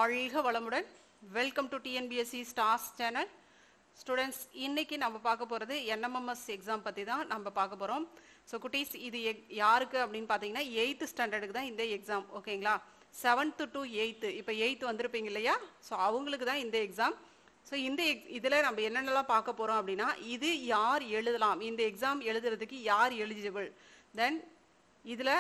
வாழ்க வளமுடன். Welcome to TNPSC stars channel. Students, இன்னைக்கு நம்ம பார்க்க போகிறது என்எம்எம்எஸ் எக்ஸாம் பற்றி தான் நம்ம பார்க்க போகிறோம். ஸோ குட்டீஸ், இது யாருக்கு அப்படின்னு பார்த்தீங்கன்னா 8th ஸ்டாண்டர்டுக்கு தான் இந்த எக்ஸாம். ஓகேங்களா? 7th to 8th, இப்போ 8th வந்திருப்பீங்க இல்லையா? ஸோ அவங்களுக்கு தான் இந்த எக்ஸாம். ஸோ இந்த இதில் நம்ம என்னென்னலாம் பார்க்க போகிறோம் அப்படின்னா, இது யார் எழுதலாம், இந்த எக்ஸாம் எழுதுறதுக்கு யார் எலிஜிபிள், தென் இதில்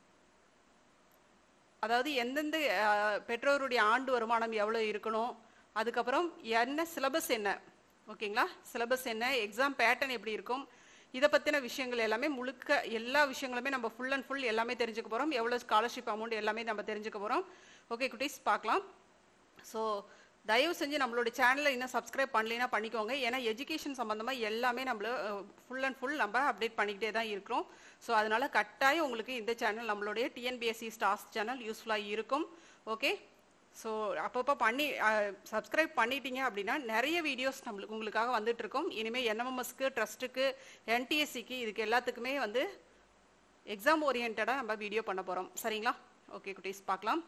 அதாவது எந்தெந்த பெற்றோருடைய ஆண்டு வருமானம் எவ்வளோ இருக்கணும், அதுக்கப்புறம் என்ன சிலபஸ் என்ன, ஓகேங்களா, சிலபஸ் என்ன, எக்ஸாம் பேட்டர்ன் எப்படி இருக்கும், இதை பற்றின விஷயங்கள் எல்லாமே முழுக்க எல்லா விஷயங்களுமே நம்ம ஃபுல் அண்ட் ஃபுல் எல்லாமே தெரிஞ்சுக்க போகிறோம். எவ்வளோ ஸ்காலர்ஷிப் அமௌண்ட் எல்லாமே நம்ம தெரிஞ்சுக்க போகிறோம். ஓகே குட்டீஸ், பார்க்கலாம். ஸோ தயவு செஞ்சு நம்மளோட சேனலை இன்னும் சப்ஸ்கிரைப் பண்ணலைன்னா பண்ணிக்கோங்க. ஏன்னா எஜுகேஷன் சம்மந்தமாக எல்லாமே நம்மள ஃபுல் அண்ட் ஃபுல் நம்ம அப்டேட் பண்ணிக்கிட்டே தான் இருக்கிறோம். ஸோ அதனால கட்டாயம் உங்களுக்கு இந்த சேனல், நம்மளுடைய டிஎன்பிஎஸ்சி ஸ்டார்ஸ் சேனல் யூஸ்ஃபுல்லாக இருக்கும். ஓகே, ஸோ அப்பப்போ பண்ணி சப்ஸ்கிரைப் பண்ணிட்டீங்க அப்படின்னா நிறைய வீடியோஸ் உங்களுக்காக வந்துட்டு இருக்கும். இனிமேல் என்எம்எம்எஸ்க்கு, ட்ரஸ்ட்டுக்கு, என்டிஎஸ்சிக்கு, இதுக்கு எல்லாத்துக்குமே வந்து எக்ஸாம் ஓரியன்டாக நம்ம வீடியோ பண்ண போகிறோம். சரிங்களா? ஓகே குட்டீஸ், பார்க்கலாம்.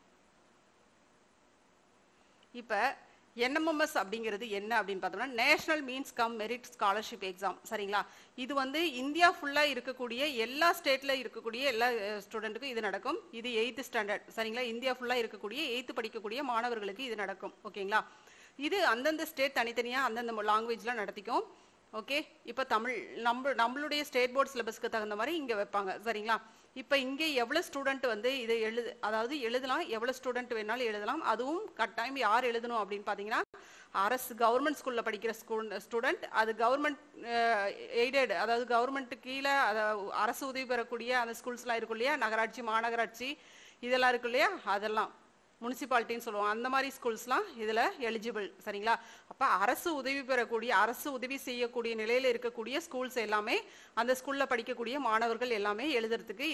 இப்போ என்எம்எம்எஸ் அப்படிங்கிறது என்ன அப்படின்னு பார்த்தோம்னா, national means cum merit scholarship exam. சரிங்களா? இது வந்து இந்தியா ஃபுல்லாக இருக்கக்கூடிய எல்லா ஸ்டேட்டில் இருக்கக்கூடிய எல்லா ஸ்டூடெண்ட்டுக்கும் இது நடக்கும். இது 8th ஸ்டாண்டர்ட். சரிங்களா? இந்தியா ஃபுல்லாக இருக்கக்கூடிய 8th படிக்கக்கூடிய மாணவர்களுக்கு இது நடக்கும். ஓகேங்களா? இது அந்தந்த ஸ்டேட் தனித்தனியாக அந்தந்த லாங்குவேஜில் நடத்திக்கும். ஓகே, இப்போ தமிழ் நம்மளுடைய ஸ்டேட் போர்ட் சிலபஸ்க்கு தகுந்த மாதிரி இங்கே வைப்பாங்க. சரிங்களா? இப்போ இங்கே எவ்வளோ ஸ்டூடெண்ட் வந்து இதை அதாவது எழுதலாம், எவ்வளோ ஸ்டூடெண்ட் வேணாலும் எழுதலாம். அதுவும் கட்டாயம் யார் எழுதணும் அப்படின்னு பார்த்தீங்கன்னா, அரசு கவர்மெண்ட் ஸ்கூலில் படிக்கிற ஸ்டூடெண்ட், அது கவர்மெண்ட் எய்டட், அதாவது கவர்மெண்ட்டு கீழே அரசு உதவி பெறக்கூடிய அந்த ஸ்கூல்ஸ்லாம் இருக்கும் இல்லையா, நகராட்சி, மாநகராட்சி இதெல்லாம் இருக்கும் இல்லையா, அதெல்லாம் முனிசிபாலிட்டின்னு சொல்லுவோம், அந்த மாதிரி ஸ்கூல்ஸ்லாம் இதில் எலிஜிபிள். சரிங்களா? அப்போ அரசு உதவி பெறக்கூடிய, அரசு உதவி செய்யக்கூடிய நிலையில் இருக்கக்கூடிய ஸ்கூல்ஸ் எல்லாமே, அந்த ஸ்கூலில் படிக்கக்கூடிய மாணவர்கள் எல்லாமே எழுதுறதுக்கு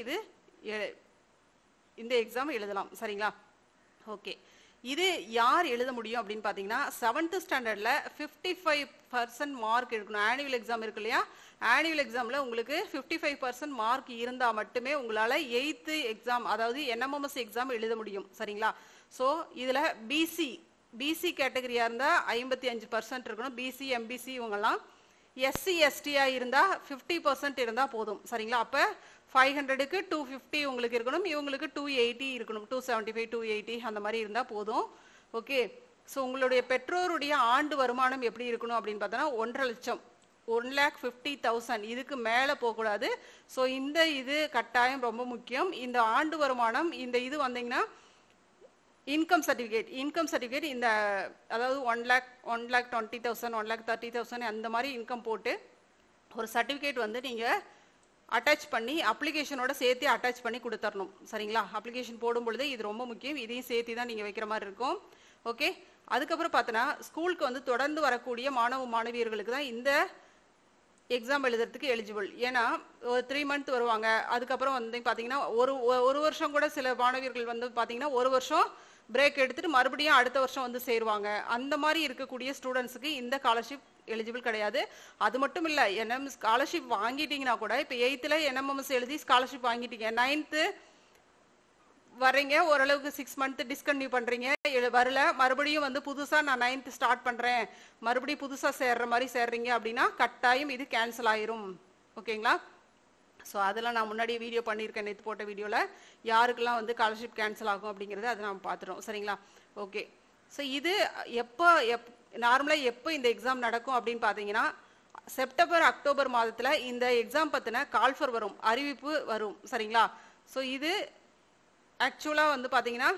இந்த எக்ஸாம் எழுதலாம். சரிங்களா? ஓகே, இது யார் எழுத முடியும் அப்படின்னு பார்த்தீங்கன்னா, 7th ஸ்டாண்டர்டில் 55% மார்க் இருக்கணும். ஆனுவல் எக்ஸாம் இருக்கு இல்லையா, ஆனுவல் எக்ஸாமில் உங்களுக்கு 55% மார்க் இருந்தால் மட்டுமே உங்களால் 8th எக்ஸாம், அதாவது என்எம்எம்எஸ் எக்ஸாம் எழுத முடியும். சரிங்களா? ஸோ இதில் பிசி கேட்டகரியாக இருந்தால் 55% இருக்கணும். பிசி, எம்பிசி இவங்கெல்லாம். எஸ்சி, எஸ்டியாக இருந்தால் 50% இருந்தால் போதும். சரிங்களா? அப்போ 500க்கு 250 உங்களுக்கு இருக்கணும், இவங்களுக்கு 280 இருக்கணும், 275, 280 அந்த மாதிரி இருந்தால் போதும். ஓகே, ஸோ உங்களுடைய பெற்றோருடைய ஆண்டு வருமானம் எப்படி இருக்கணும் அப்படின்னு பார்த்தோன்னா 1.5 லட்சம், 1,50,000, இதுக்கு மேலே போகக்கூடாது. ஸோ இந்த இது கட்டாயம் ரொம்ப முக்கியம். இந்த ஆண்டு வருமானம், இந்த இது வந்தீங்கன்னா இன்கம் சர்டிஃபிகேட் இந்த அதாவது 1,20,000, 1,30,000 அந்த மாதிரி இன்கம் போட்டு ஒரு சர்டிஃபிகேட் வந்து நீங்கள் அட்டாச் பண்ணி அப்ளிகேஷனோட சேர்த்து அட்டாச் பண்ணி கொடுத்துடணும். சரிங்களா? அப்ளிகேஷன் போடும் பொழுது இது ரொம்ப முக்கியம். இதையும் சேர்த்து தான் நீங்கள் வைக்கிற மாதிரி இருக்கும். ஓகே, அதுக்கப்புறம் பார்த்தோன்னா ஸ்கூலுக்கு வந்து தொடர்ந்து வரக்கூடிய மாணவியர்களுக்கு தான் இந்த எக்ஸாம் எழுதுறதுக்கு எலிஜிபிள். ஏன்னா ஒரு 3 month வருவாங்க, அதுக்கப்புறம் வந்து பார்த்தீங்கன்னா ஒரு வருஷம் கூட சில மாணவியர்கள் வந்து பார்த்தீங்கன்னா ஒரு வருஷம் பிரேக் எடுத்துட்டு மறுபடியும் அடுத்த வருஷம் வந்து சேருவாங்க. அந்த மாதிரி இருக்கக்கூடிய ஸ்டூடெண்ட்ஸுக்கு இந்த ஸ்காலர்ஷிப் எலிஜிபிள் கிடையாது. அது மட்டும் இல்லை, ஸ்காலர்ஷிப் வாங்கிட்டீங்கன்னா கூட, இப்போ 8th என்எம்எம்எஸ் எழுதி ஸ்காலர்ஷிப் வாங்கிட்டீங்க, 9th வர்றீங்க, ஓரளவுக்கு 6 month டிஸ்கன்டினியூ பண்ணுறீங்க, வரல, மறுபடியும் வந்து புதுசாக நான் 9th ஸ்டார்ட் பண்ணுறேன், மறுபடியும் புதுசாக சேர்ற மாதிரி சேர்றீங்க அப்படின்னா கட்டாயம் இது கேன்சல் ஆயிரும். ஓகேங்களா? ஸோ அதெல்லாம் நான் முன்னாடி வீடியோ பண்ணியிருக்கேன், நேற்று போட்ட வீடியோவில் யாருக்கெல்லாம் வந்து ஸ்காலர்ஷிப் கேன்சல் ஆகும் அப்படிங்கிறது அதை நம்ம பார்த்துட்டோம். சரிங்களா? ஓகே, ஸோ இது நார்மலாக எப்போ இந்த எக்ஸாம் நடக்கும் அப்படின்னு பார்த்தீங்கன்னா, செப்டம்பர், அக்டோபர் மாதத்தில் இந்த எக்ஸாம் பற்றின கால்ஃபர் வரும், அறிவிப்பு வரும். சரிங்களா? ஸோ இது ஆக்சுவலாக வந்து பார்த்தீங்கன்னா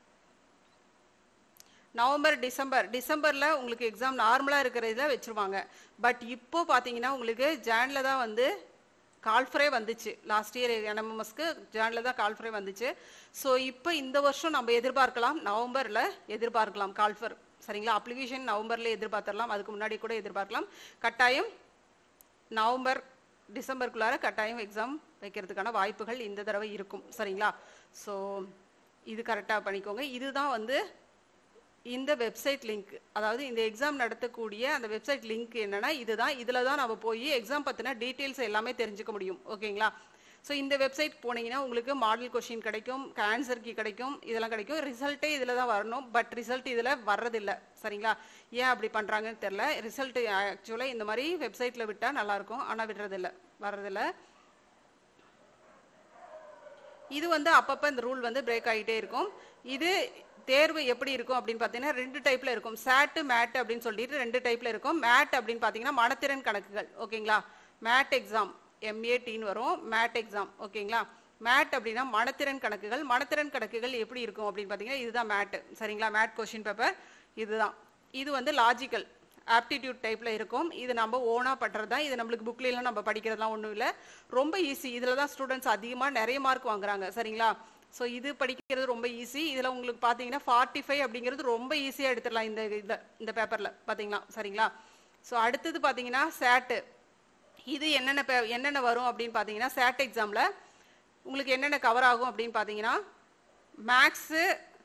நவம்பர், டிசம்பரில் உங்களுக்கு எக்ஸாம் நார்மலாக இருக்கிறதுல வச்சுருவாங்க. பட் இப்போ பார்த்தீங்கன்னா உங்களுக்கு ஜானில் தான் வந்து கால்ஃபரே வந்துச்சு. லாஸ்ட் இயர் என்எம்எம்எஸ்க்கு ஜானில் தான் கால்ஃபரே வந்துச்சு. ஸோ இப்போ இந்த வருஷம் நம்ம எதிர்பார்க்கலாம், நவம்பரில் எதிர்பார்க்கலாம் கால்ஃபர். சரிங்களா? அப்ளிகேஷன் நவம்பரில் எதிர்பார்த்துடலாம், அதுக்கு முன்னாடி கூட எதிர்பார்க்கலாம். கட்டாயம் நவம்பர், டிசம்பருக்குள்ளார கட்டாயம் எக்ஸாம் வைக்கிறதுக்கான வாய்ப்புகள் இந்த தடவை இருக்கும். சரிங்களா? ஸோ இது கரெக்டாக பண்ணிக்கோங்க. இதுதான் வந்து இந்த வெப்சைட் லிங்க், அதாவது இந்த எக்ஸாம் நடத்தக்கூடிய அந்த வெப்சைட் லிங்க் என்னன்னா இதுதான். இதில் தான் நம்ம போய் எக்ஸாம் பற்றின டீட்டெயில்ஸ் எல்லாமே தெரிஞ்சுக்க முடியும். ஓகேங்களா? ஸோ இந்த வெப்சைட் போனீங்கன்னா உங்களுக்கு மாடல் கொஷின் கிடைக்கும், ஆன்சர் கீ கிடைக்கும், இதெல்லாம் கிடைக்கும். ரிசல்ட்டே இதில் தான் வரணும், பட் ரிசல்ட் இதில் வர்றதில்லை. சரிங்களா? ஏன் அப்படி பண்ணுறாங்கன்னு தெரில. ரிசல்ட் ஆக்சுவலாக இந்த மாதிரி வெப்சைட்டில் விட்டால் நல்லாயிருக்கும், ஆனால் விடுறதில்லை, வர்றதில்லை. இது வந்து அப்பப்போ இந்த ரூல் வந்து பிரேக் ஆகிட்டே இருக்கும். இது தேர்வு எப்படி இருக்கும் அப்படின்னு பார்த்தீங்கன்னா 2 டைப்ல இருக்கும். சாட்டு மேட் அப்படின்னு சொல்லிட்டு 2 டைப்ல இருக்கும். மேட் அப்படின்னு பார்த்தீங்கன்னா மனத்திறன் கணக்குகள். ஓகேங்களா? மேட் எக்ஸாம், MATன்னு வரும், மேட் எக்ஸாம். ஓகேங்களா? மேட் அப்படின்னா மனத்திறன் கணக்குகள். மனத்திறன் கணக்குகள் எப்படி இருக்கும் அப்படின்னு பார்த்தீங்கன்னா இதுதான் மேட். சரிங்களா? மேட் கொஸ்டின் பேப்பர் இதுதான். இது வந்து லாஜிக்கல் ஆப்டிடியூட் டைப்ல இருக்கும். இது நம்ம ஓனா பண்றது தான். இது நம்மளுக்கு புக்லாம் நம்ம படிக்கிறதுலாம் ஒன்றும் இல்லை, ரொம்ப ஈஸி. இதில் தான் ஸ்டூடெண்ட்ஸ் அதிகமாக நிறைய மார்க் வாங்குறாங்க. சரிங்களா? ஸோ இது படிக்கிறது ரொம்ப ஈஸி. இதில் உங்களுக்கு பார்த்தீங்கன்னா 45 அப்படிங்கிறது ரொம்ப ஈஸியாக எடுத்துடலாம் இந்த பேப்பரில் பார்த்தீங்கன்னா. சரிங்களா? ஸோ அடுத்தது பார்த்தீங்கன்னா சேட்டு. இது என்னென்ன வரும் அப்படின்னு பார்த்தீங்கன்னா சேட் எக்ஸாமில் உங்களுக்கு என்னென்ன கவர் ஆகும் அப்படின்னு பார்த்தீங்கன்னா மேக்ஸு,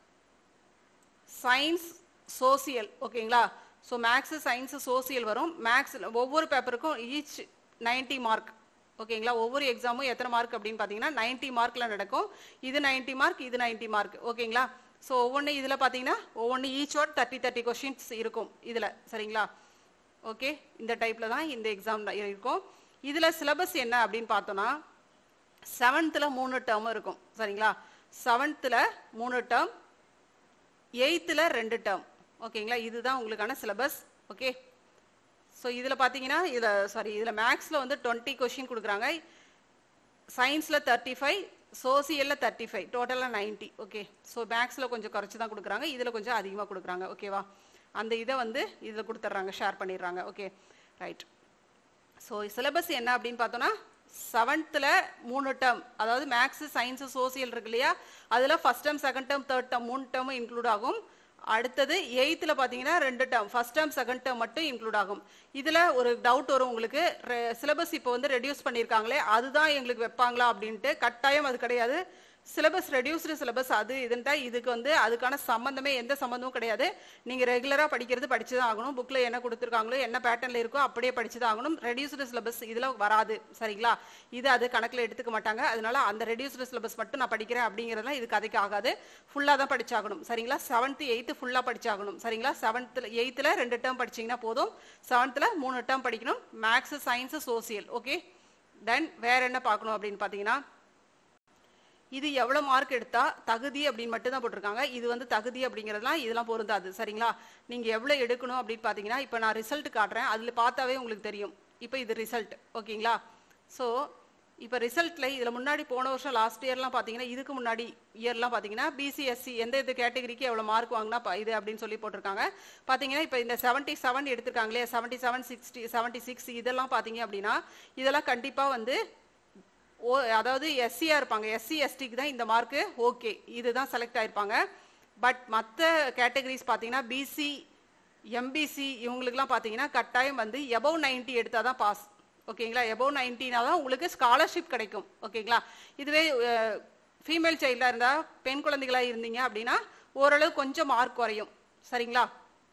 சயின்ஸ், சோசியல். ஓகேங்களா? ஸோ மேக்ஸு, சயின்ஸு, சோசியல் வரும். மேக்ஸில் ஒவ்வொரு பேப்பருக்கும் ஈச் 90 மார்க். ஓகேங்களா? ஒவ்வொரு எக்ஸாமும் எத்தனை மார்க் அப்படின்னு பார்த்தீங்கன்னா 90 மார்க்கில் நடக்கும். இது 90 மார்க், இது 90 மார்க். ஓகேங்களா? ஸோ ஒவ்வொன்று இதில் பார்த்தீங்கன்னா ஒவ்வொன்று ஈச் ஒன் 30 கொஸ்டின்ஸ் இருக்கும் இதில். சரிங்களா? ஓகே, இந்த டைப்பில் தான் இந்த எக்ஸாம் இருக்கும். இதில் சிலபஸ் என்ன அப்படின்னு பார்த்தோன்னா 7th 3 டேர்ம் இருக்கும். சரிங்களா? 7th 3 term, 8th 2 term. ஓகேங்களா? இதுதான் உங்களுக்கான சிலபஸ். ஓகே, ஸோ இதில் பார்த்தீங்கன்னா இதில் மேக்ஸில் வந்து 20 கொஷின் கொடுக்குறாங்க, சயின்ஸில் 35, சோசியலில் 35, டோட்டலாக 90. ஓகே, ஸோ மேக்ஸில் கொஞ்சம் குறைச்சி தான் கொடுக்குறாங்க, இதில் கொஞ்சம் அதிகமாக கொடுக்குறாங்க. ஓகேவா? அந்த இதை வந்து இதில் கொடுத்துட்றாங்க, ஷேர் பண்ணிடுறாங்க. Okay, right. ஸோ சிலபஸ் என்ன அப்படின்னு பார்த்தோன்னா 7th 3 டேர்ம், அதாவது மேக்ஸு, சயின்ஸு, சோசியல் இருக்கு இல்லையா, அதில் first term, second term, third term 3 டேர்மும் இன்க்ளூட் ஆகும். அடுத்தது 8th பார்த்தீங்கன்னா 2 term, first term, second term மட்டும் இன்க்ளூட் ஆகும். இதில் ஒரு டவுட் வரும் உங்களுக்கு, சிலபஸ் இப்போ வந்து ரெடியூஸ் பண்ணியிருக்காங்களே அதுதான் எங்களுக்கு வைப்பாங்களா அப்படின்ட்டு. கட்டாயம் அது கிடையாது. சிலபஸ் ரெடியூஸ்டு சிலபஸ் அது இதுன்ட்டா இதுக்கு வந்து அதுக்கான சம்மந்தமே எந்த சம்மந்தமும் கிடையாது. நீங்கள் ரெகுலராக படிக்கிறது படிச்சு தான் ஆகணும். புக்கில் என்ன கொடுத்துருக்காங்களோ என்ன பேட்டர்னில் இருக்கோ அப்படியே படிச்சு தான் ஆகணும். ரெடியூஸ்டு சிலபஸ் இதில் வராது. சரிங்களா? இது அது கணக்கில் எடுத்துக்க மாட்டாங்க. அதனால அந்த ரெடியூஸ்டு சிலபஸ் மட்டும் நான் படிக்கிறேன் அப்படிங்கிறதுலாம் இது கதைக்கு ஆகாது. ஃபுல்லாக தான் படிச்சாகணும். சரிங்களா? 7th 8th ஃபுல்லாக படிச்சாகணும். சரிங்களா? 7th 8th 2 டேர்ம் படிச்சிங்கன்னா போதும், 7th 3 டேர்ம் படிக்கணும். Maths, science, social. Okay, then வேற என்ன பார்க்கணும் அப்படின்னு பார்த்தீங்கன்னா இது எவ்வளோ மார்க் எடுத்தா தகுதி அப்படின்னு மட்டும் தான் போட்டிருக்காங்க. இது வந்து தகுதி அப்படிங்கிறதுலாம் இதெல்லாம் பொருந்தாது. சரிங்களா? நீங்கள் எவ்வளோ எடுக்கணும் அப்படின்னு பார்த்தீங்கன்னா இப்போ நான் ரிசல்ட் காட்டுறேன், அதில் பார்த்தாவே உங்களுக்கு தெரியும். இப்போ இது ரிசல்ட். ஓகேங்களா? ஸோ இப்போ ரிசல்ட்டில் இதில் முன்னாடி போன வருஷம் லாஸ்ட் இயர்லாம் பார்த்தீங்கன்னா இதுக்கு முன்னாடி இயர்லாம் பார்த்தீங்கன்னா BCSC எந்த இது கேட்டகரிக்கு எவ்வளோ மார்க் வாங்கினா இது அப்படின்னு சொல்லி போட்டிருக்காங்க. பார்த்தீங்கன்னா இப்போ இந்த 77 எடுத்திருக்காங்களே, 77, 60, 76 இதெல்லாம் பார்த்தீங்க அப்படின்னா இதெல்லாம் கண்டிப்பாக வந்து அதாவது SCயா இருப்பாங்க. SC STக்கு தான் இந்த மார்க்கு ஓகே, இதுதான் செலக்ட் ஆயிருப்பாங்க. பட் மற்ற கேட்டகரிஸ் பார்த்தீங்கன்னா BC, MBC இவங்களுக்குலாம் பார்த்தீங்கன்னா கட்டாயம் வந்து எபவ் 90 எடுத்தால் தான் பாஸ். ஓகேங்களா? எபவ் 90னா தான் உங்களுக்கு ஸ்காலர்ஷிப் கிடைக்கும். ஓகேங்களா? இதுவே ஃபீமேல் சைல்டாக இருந்தால், பெண் குழந்தைகளாக இருந்தீங்க அப்படின்னா ஓரளவு கொஞ்சம் மார்க் குறையும். சரிங்களா?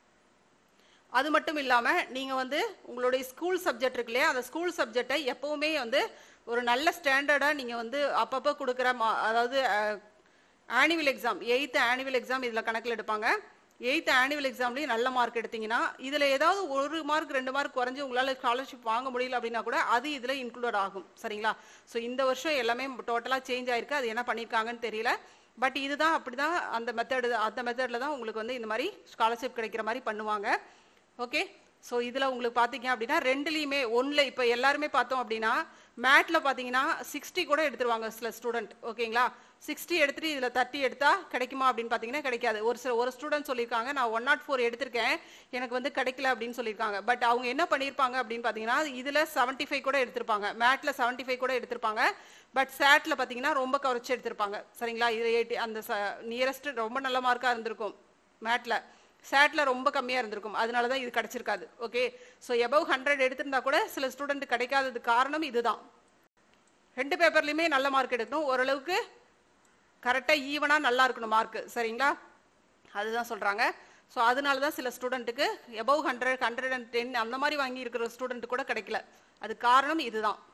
அது மட்டும் இல்லாமல் நீங்கள் வந்து உங்களுடைய ஸ்கூல் சப்ஜெக்ட் இருக்கு இல்லையா, அந்த ஸ்கூல் சப்ஜெக்டை எப்போவுமே வந்து ஒரு நல்ல ஸ்டாண்டர்டாக நீங்கள் வந்து அப்பப்போ கொடுக்குற அதாவது annual exam, 8th annual exam இதில் கணக்கில் எடுப்பாங்க. 8th ஆனுவல் எக்ஸாம்லேயும் நல்ல மார்க் எடுத்தீங்கன்னா இதில் ஏதாவது 1 மார்க் 2 மார்க் குறைஞ்சி உங்களால் ஸ்காலர்ஷிப் வாங்க முடியல அப்படின்னா கூட அது இதில் இன்க்ளூட் ஆகும். சரிங்களா? ஸோ இந்த வருஷம் எல்லாமே டோட்டலாக சேஞ்ச் ஆயிருக்கு. அது என்ன பண்ணியிருக்காங்கன்னு தெரியல. பட் இதுதான் அப்படி தான் அந்த மெத்தடில் தான் உங்களுக்கு வந்து இந்த மாதிரி ஸ்காலர்ஷிப் கிடைக்கிற மாதிரி பண்ணுவாங்க. ஓகே, ஸோ இதில் உங்களுக்கு பார்த்தீங்க அப்படின்னா ரெண்டுலேயுமே ஒன்றில் இப்போ எல்லாருமே பார்த்தோம் அப்படின்னா மேட்டில் பார்த்தீங்கன்னா 60 கூட எடுத்துருவாங்க சில ஸ்டூடெண்ட். ஓகேங்களா? 60 எடுத்துட்டு இதில் 30 எடுத்தா கிடைக்குமா அப்படின்னு பார்த்தீங்கன்னா கிடைக்காது. ஒரு ஸ்டூடெண்ட் சொல்லியிருக்காங்க நான் 104 எடுத்திருக்கேன், எனக்கு வந்து கிடைக்கல அப்படின்னு சொல்லியிருக்காங்க. பட் அவங்க என்ன பண்ணியிருப்பாங்க அப்படின்னு பார்த்தீங்கன்னா இதில் 75 கூட எடுத்திருப்பாங்க, மேட்டில் 75 கூட எடுத்திருப்பாங்க. பட் சேட்டில் பார்த்தீங்கன்னா ரொம்ப குறைச்சி எடுத்திருப்பாங்க. சரிங்களா? இதில் 80 அந்த நியரஸ்ட் ரொம்ப நல்ல மார்க்காக இருந்திருக்கும் மேட்டில், சேட்டில் ரொம்ப கம்மியாக இருந்திருக்கும். அதனால தான் இது கிடைச்சிருக்காது. ஓகே, ஸோ எபவ் 100 எடுத்திருந்தா கூட சில ஸ்டூடெண்ட் கிடைக்காதது காரணம் இதுதான். 2 பேப்பர்லையுமே நல்ல மார்க் எடுக்கணும், ஓரளவுக்கு கரெக்டாக ஈவனாக நல்லா இருக்கணும் மார்க்கு. சரிங்களா? அதுதான் சொல்கிறாங்க. ஸோ அதனால தான் சில ஸ்டூடெண்ட்டுக்கு எபவ் 100, 110 அந்த மாதிரி வாங்கி இருக்கிற ஸ்டூடெண்ட் கூட கிடைக்கல. அது காரணம் இதுதான்.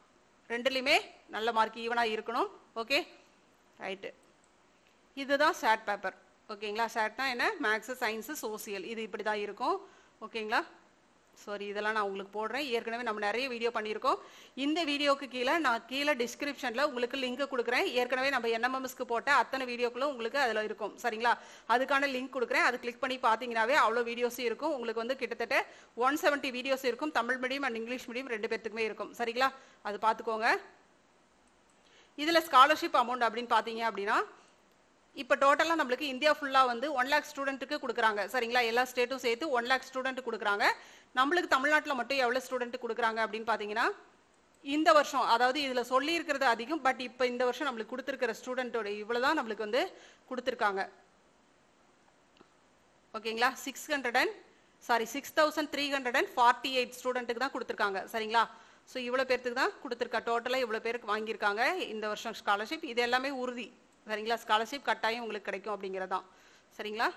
ரெண்டுலையுமே நல்ல மார்க் ஈவனாக இருக்கணும். Okay right. இதுதான் SAT பேப்பர். ஓகேங்களா? SATனா என்ன? Maths, science, social. இது இப்படி தான் இருக்கும். ஓகேங்களா? சாரி, இதெல்லாம் நான் உங்களுக்கு போடுறேன். ஏற்கனவே நம்ம நிறைய வீடியோ பண்ணியிருக்கோம். இந்த வீடியோக்கு கீழே நான் கீழே டிஸ்கிரிப்ஷனில் உங்களுக்கு லிங்க் கொடுக்குறேன். ஏற்கனவே நம்ம NMMSக்கு போட்ட அத்தனை வீடியோக்களும் உங்களுக்கு அதில் இருக்கும். சரிங்களா? அதுக்கான லிங்க் கொடுக்குறேன். அது கிளிக் பண்ணி பார்த்தீங்கன்னாவே அவ்வளோ வீடியோஸும் இருக்கும். உங்களுக்கு வந்து கிட்டத்தட்ட 170 வீடியோஸ் இருக்கும். Tamil medium and English medium ரெண்டு பேர்த்துக்குமே இருக்கும். சரிங்களா? அது பார்த்துக்கோங்க. இதில் ஸ்காலர்ஷிப் அமௌண்ட் அப்படின்னு பார்த்தீங்க அப்படின்னா இப்போ டோட்டலாக நம்மளுக்கு இந்தியா ஃபுல்லாக வந்து 1 lakh ஸ்டூடெண்ட்டுக்கு கொடுக்குறாங்க. சரிங்களா? எல்லா ஸ்டேட்டும் சேர்த்து 1 lakh ஸ்டூடெண்ட் கொடுக்குறாங்க. நம்மளுக்கு தமிழ்நாட்டில் மட்டும் எவ்வளோ ஸ்டூடெண்ட் கொடுக்குறாங்க அப்படின்னு பார்த்தீங்கன்னா இந்த வருஷம், அதாவது இதில் சொல்லியிருக்கிறது அதிகம், பட் இப்போ இந்த வருஷம் நம்மளுக்கு கொடுத்துருக்கிற ஸ்டூடெண்ட்டோட இவ்வளோ தான் நம்மளுக்கு வந்து கொடுத்துருக்காங்க. ஓகேங்களா? 6,348 ஸ்டூடெண்ட்டுக்கு தான் கொடுத்துருக்காங்க. சரிங்களா? ஸோ இவ்வளோ பேர்த்துக்கு தான் கொடுத்துருக்கா. டோட்டலாக இவ்வளோ பேருக்கு வாங்கியிருக்காங்க இந்த வருஷம் ஸ்காலர்ஷிப். இது எல்லாமே உறுதி. சரிங்களா? ஸ்காலர்ஷிப் கட்டாயம் உங்களுக்கு கிடைக்கும் அப்படிங்கிறது தான். சரிங்களா?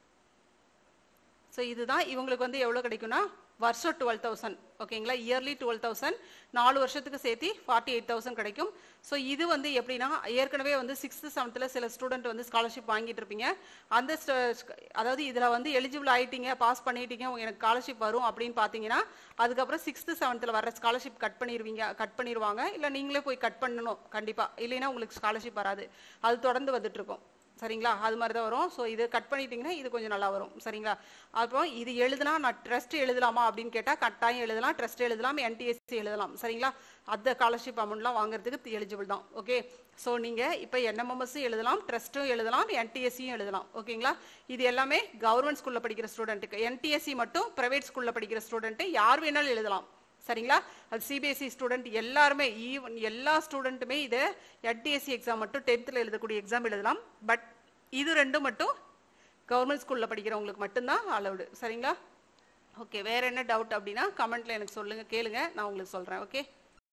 ஸோ இதுதான் இவங்களுக்கு வந்து எவ்வளோ கிடைக்கும்னா வருஷம் 12,000. ஓகேங்களா? இயர்லி 12,000, 4 வருஷத்துக்கு சேர்த்து 48,000 கிடைக்கும். ஸோ இது வந்து எப்படின்னா ஏற்கனவே வந்து 6th 7th சில ஸ்டூடெண்ட் வந்து ஸ்காலர்ஷிப் வாங்கிட்டு இருப்பீங்க. அந்த அதாவது இதில் வந்து எலிஜிபிள் ஆகிட்டீங்க, பாஸ் பண்ணிட்டீங்க, எனக்கு ஸ்காலர்ஷிப் வரும் அப்படின்னு பார்த்தீங்கன்னா அதுக்கப்புறம் 6th 7th வர ஸ்காலர்ஷிப் கட் பண்ணிடுவாங்க. இல்லை நீங்களே போய் கட் பண்ணணும் கண்டிப்பாக, இல்லைன்னா உங்களுக்கு ஸ்காலர்ஷிப் வராது. அது தொடர்ந்து வந்துட்டு இருக்கும். சரிங்களா? அது மாதிரி தான் வரும். ஸோ இது கட் பண்ணிட்டீங்கன்னா இது கொஞ்சம் நல்லா வரும். சரிங்களா? அப்போ இது எழுதுனா நான் ட்ரஸ்ட் எழுதலாமா அப்படின்னு கேட்டால் கட்டாயம் எழுதலாம். ட்ரஸ்ட் எழுதலாம், NTSC எழுதலாம். சரிங்களா? அந்த ஸ்காலர்ஷிப் அமௌண்ட்லாம் வாங்குறதுக்கு எலிஜிபிள் தான். ஓகே. ஸோ நீங்கள் இப்போ NMMS எழுதலாம், ட்ரஸ்ட்டும் எழுதலாம், NTSCயும் எழுதலாம். ஓகேங்களா? இது எல்லாமே கவர்மெண்ட் ஸ்கூலில் படிக்கிற ஸ்டூடெண்ட்டுக்கு. NTSC மட்டும் ப்ரைவேட் ஸ்கூலில் படிக்கிற ஸ்டூடெண்ட்டு யார் வேணாலும் எழுதலாம். சரிங்களா? அது CBSE ஸ்டூடெண்ட் எல்லாருமே, ஈவன் எல்லா ஸ்டூடெண்ட்டுமே இதை NTSC எக்ஸாம் மட்டும் 10th எழுதக்கூடிய எக்ஸாம் எழுதலாம். பட் இது ரெண்டும் மட்டும் கவர்மெண்ட் ஸ்கூலில் படிக்கிறவங்களுக்கு மட்டும்தான் அலவுடு. சரிங்களா? ஓகே. வேற என்ன டவுட் அப்படின்னா கமெண்ட்ல எனக்கு சொல்லுங்க, கேளுங்க, நான் உங்களுக்கு சொல்றேன். ஓகே.